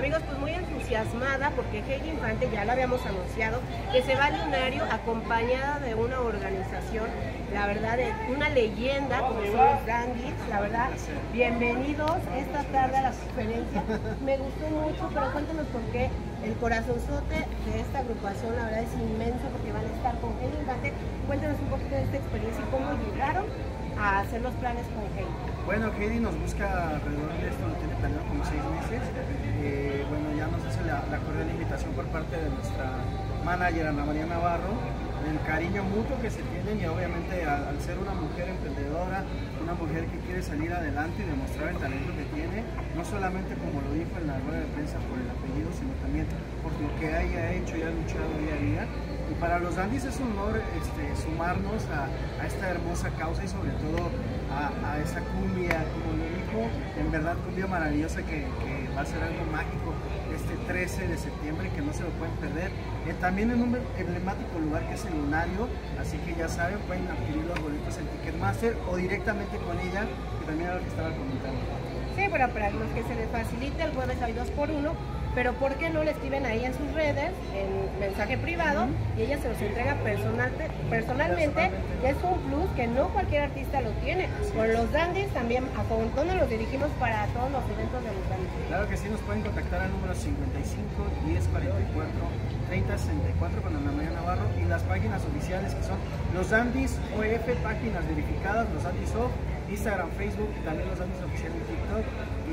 Amigos, pues muy entusiasmada porque Heidi Infante, ya lo habíamos anunciado, que se va al lunario acompañada de una organización, la verdad, de una leyenda como son los Dandies. La verdad, bienvenidos esta tarde a la conferencia. Me gustó mucho, pero cuéntanos por qué el corazonzote de esta agrupación, la verdad, es inmenso, porque van a estar con Heidi Infante. Cuéntanos un poquito de esta experiencia y cómo llegaron a hacer los planes con Heidi. Bueno, Heidi nos busca alrededor de esto, lo tiene planeado como 6 meses. Bueno, ya nos hace la cordial invitación por parte de nuestra manager, Ana María Navarro, el cariño mutuo que se tienen, y obviamente al ser una mujer emprendedora, una mujer que quiere salir adelante y demostrar el talento que tiene, no solamente como lo dijo en la rueda de prensa por el apellido, sino también por lo que haya hecho y ha luchado día a día. Y para los Dandies es un honor sumarnos a esta hermosa causa, y sobre todo a esa cumbia, como lo dijo, en verdad cumbia maravillosa que va a ser algo mágico este 13 de septiembre, que no se lo pueden perder. También en un emblemático lugar que es el Lunario, así que ya saben, pueden adquirir los boletos en Ticketmaster o directamente con ella, que también era lo que estaba comentando. Sí, pero para los que se les facilite, el jueves hay 2x1, pero ¿por qué no le escriben ahí en sus redes, en mensaje privado, y ella se los entrega personalmente, que es un plus que no cualquier artista lo tiene? Con los Dandies también, ¿a dónde nos dirigimos para todos los eventos de los Dandies? Claro que sí, nos pueden contactar al número 55 10 44 30 64 con Ana María Navarro, y las páginas oficiales que son Los Dandies OF, páginas verificadas, Los Dandies OF, Instagram, Facebook, y también Los Dandies Oficial en TikTok, y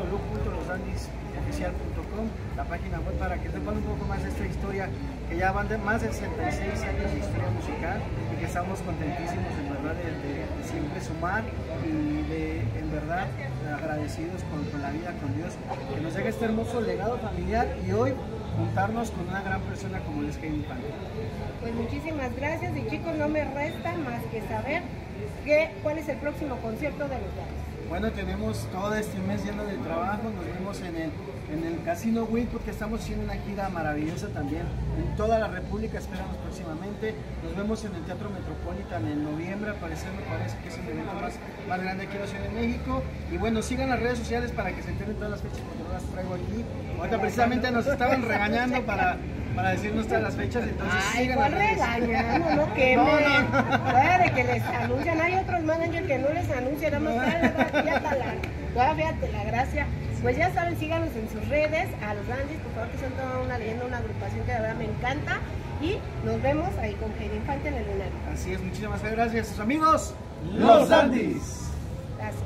www.losdandisoficial.com, la página web, para que sepan un poco más de esta historia, que ya van de más de 66 años de historia musical, y que estamos contentísimos en verdad de siempre sumar, y en verdad agradecidos con la vida, con Dios, que nos deja este hermoso legado familiar, y hoy juntarnos con una gran persona como es Heidi Infante. Pues muchísimas gracias, y chicos, no me resta más que saber cuál es el próximo concierto de los Dandies. Bueno, tenemos todo este mes lleno de trabajo. Nos vemos en el Casino Winwood, que estamos haciendo una gira maravillosa también en toda la República. Esperamos próximamente. Nos vemos en el Teatro Metropolitan en noviembre. Al parecer me parece que es el evento más grande aquí en la Ciudad de México. Y bueno, sigan las redes sociales para que se enteren todas las fechas, porque no las traigo aquí. Ahorita precisamente nos estaban regañando para decirnos todas las fechas, entonces sigan las redes. Regañando, no quemen. No. De que les anuncian, hay otros managers que no les anuncian, nada más todavía te la gracia. Pues ya saben, síganos en sus redes, a los Dandies, por favor, que son toda una leyenda, una agrupación que de verdad me encanta, y nos vemos ahí con Heidi Infante en el Lunario. Así es, muchísimas gracias, sus amigos, Los Dandies. Gracias.